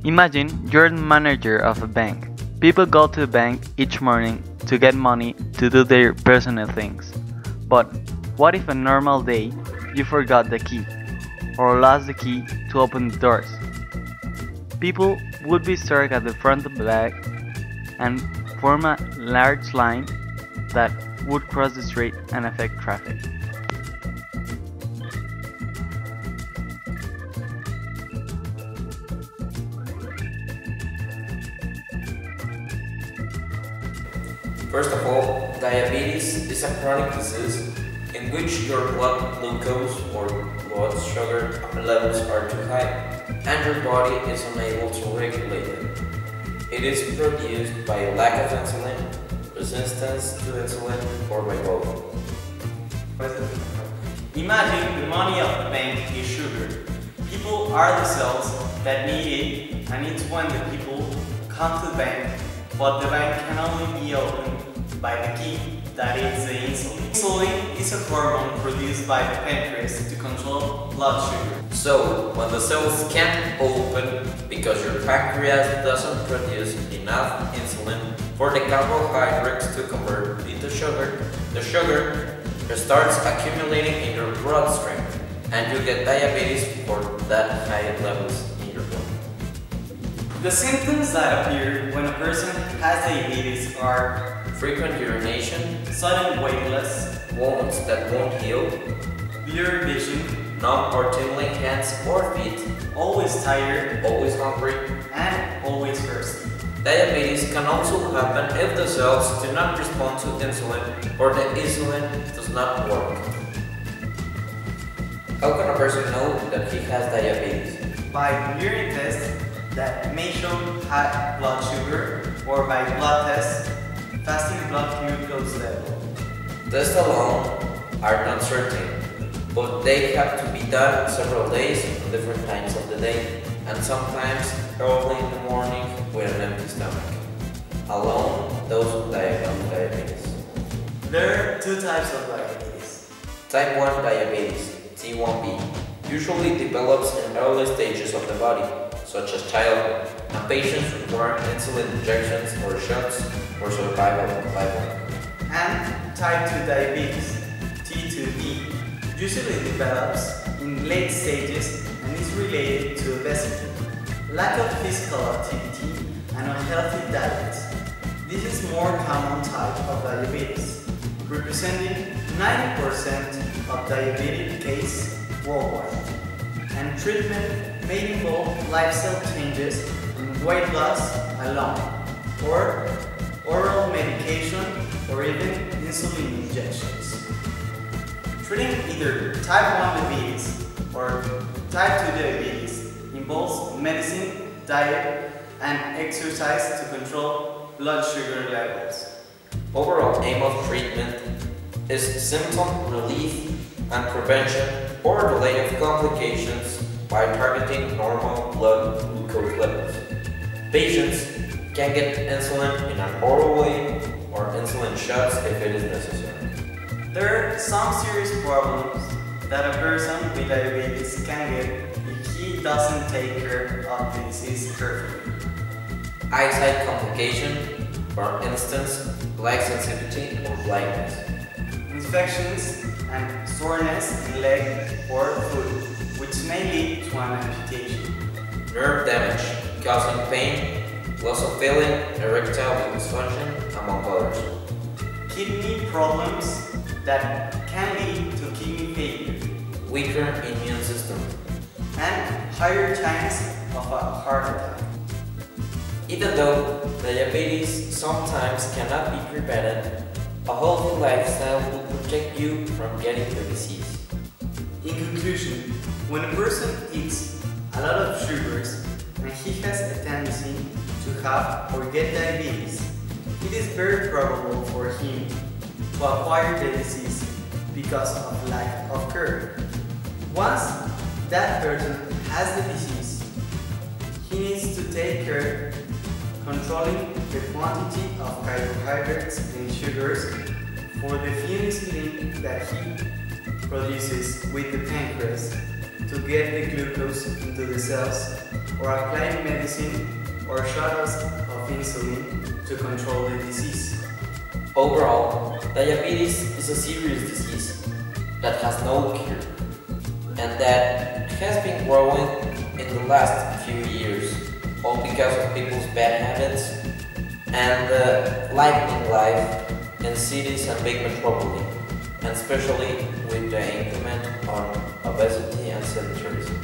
Imagine you're the manager of a bank. People go to the bank each morning to get money to do their personal things. But what if a normal day you forgot the key or lost the key to open the doors? People would be stuck at the front of the bank and form a large line that would cross the street and affect traffic. First of all, diabetes is a chronic disease in which your blood glucose or blood sugar levels are too high and your body is unable to regulate them. It is produced by a lack of insulin, resistance to insulin, or by both. Imagine the money of the bank is sugar. People are the cells that need it, and it's when the people come to the bank, but the bank can only be opened by the key, that is the insulin. Insulin is a hormone produced by the pancreas to control blood sugar. So, when the cells can't open because your pancreas doesn't produce enough insulin for the carbohydrates to convert into sugar, the sugar starts accumulating in your bloodstream and you get diabetes for that high levels in your blood. The symptoms that appear when a person has diabetes are frequent urination, sudden weight loss, wounds that won't heal, blurred vision, numb or tingling hands or feet, always tired, always hungry, and always thirsty. Diabetes can also happen if the cells do not respond to insulin or the insulin does not work. How can a person know that he has diabetes? By urine tests that may show high blood sugar or by blood tests fasting blood glucose level. Tests alone are not certain, but they have to be done several days on different times of the day and sometimes early in the morning with an empty stomach. Alone, those who diagnose diabetes. There are two types of diabetes. Type 1 diabetes, T1B, usually develops in early stages of the body, such as childhood, and patients require insulin injections or shots for survival of life. And type 2 diabetes, T2B, usually develops in late stages and is related to obesity, lack of physical activity, and unhealthy diet. This is more common type of diabetes, representing 90% of diabetic cases worldwide. And treatment may involve lifestyle changes and weight loss alone, or oral medication, or even insulin injections. Treating either type 1 diabetes or type 2 diabetes involves medicine, diet, and exercise to control blood sugar levels. Overall aim of treatment is symptom relief and prevention or delay of complications by targeting normal blood glucose levels. Patients can get insulin in an oral way or insulin shots if it is necessary. There are some serious problems that a person with diabetes can get if he doesn't take care of the disease carefully. Eyesight complication, for instance, light sensitivity or blindness. Infections and soreness in leg or foot, which may lead to an amputation. Nerve damage, causing pain, loss of feeling, erectile dysfunction, among others. Kidney problems that can lead to kidney failure. Weaker immune system. And higher chance of a heart attack. Even though diabetes sometimes cannot be prevented, a healthy lifestyle will protect you from getting the disease. In conclusion, when a person eats a lot of sugars and he has a tendency to have or get diabetes, it is very probable for him to acquire the disease because of lack of care. Once that person has the disease, he needs to take care controlling the quantity of carbohydrates and sugars for the few insulin that he produces with the pancreas to get the glucose into the cells or applying medicine or shots of insulin to control the disease. Overall, diabetes is a serious disease that has no cure and that has been growing in the last few years, all because of people's bad habits and lifing life in cities and big metropolis, and especially with the increment on obesity and sedentarism.